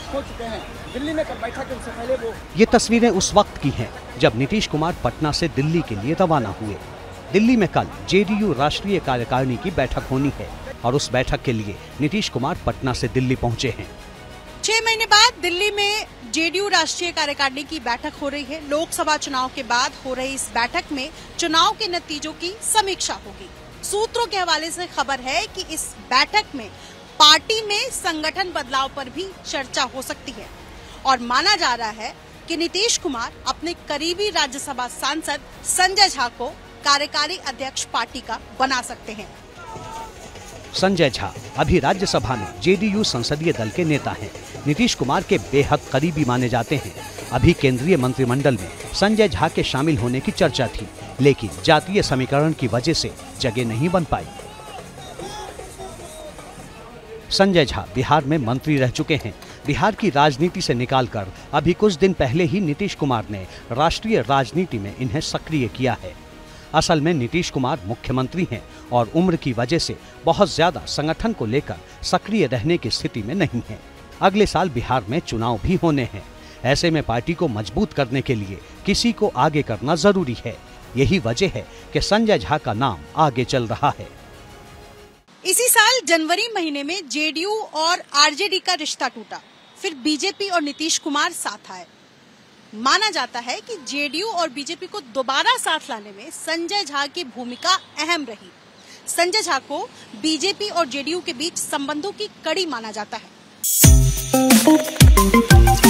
हो चुके हैं। दिल्ली में कल बैठक उससे पहले वो ये तस्वीरें उस वक्त की हैं जब नीतीश कुमार पटना से दिल्ली के लिए रवाना हुए। दिल्ली में कल जेडीयू राष्ट्रीय कार्यकारिणी की बैठक होनी है और उस बैठक के लिए नीतीश कुमार पटना से दिल्ली पहुंचे हैं। 6 महीने बाद दिल्ली में जेडीयू राष्ट्रीय कार्यकारिणी की बैठक हो रही है। लोकसभा चुनाव के बाद हो रही इस बैठक में चुनाव के नतीजों की समीक्षा होगी। सूत्रों के हवाले से खबर है कि इस बैठक में पार्टी में संगठन बदलाव पर भी चर्चा हो सकती है और माना जा रहा है कि नीतीश कुमार अपने करीबी राज्यसभा सांसद संजय झा को कार्यकारी अध्यक्ष पार्टी का बना सकते हैं। संजय झा अभी राज्यसभा में जेडीयू संसदीय दल के नेता हैं। नीतीश कुमार के बेहद करीबी माने जाते हैं। अभी केंद्रीय मंत्रिमंडल में संजय झा के शामिल होने की चर्चा थी, लेकिन जातीय समीकरण की वजह से जगह नहीं बन पाई। संजय झा बिहार में मंत्री रह चुके हैं। बिहार की राजनीति से निकालकर अभी कुछ दिन पहले ही नीतीश कुमार ने राष्ट्रीय राजनीति में इन्हें सक्रिय किया है। असल में नीतीश कुमार मुख्यमंत्री हैं और उम्र की वजह से बहुत ज्यादा संगठन को लेकर सक्रिय रहने की स्थिति में नहीं है। अगले साल बिहार में चुनाव भी होने हैं। ऐसे में पार्टी को मजबूत करने के लिए किसी को आगे करना जरूरी है। यही वजह है कि संजय झा का नाम आगे चल रहा है। इसी साल जनवरी महीने में जेडीयू और आरजेडी का रिश्ता टूटा, फिर बीजेपी और नीतीश कुमार साथ आए। माना जाता है कि जेडीयू और बीजेपी को दोबारा साथ लाने में संजय झा की भूमिका अहम रही। संजय झा को बीजेपी और जेडीयू के बीच संबंधों की कड़ी माना जाता है।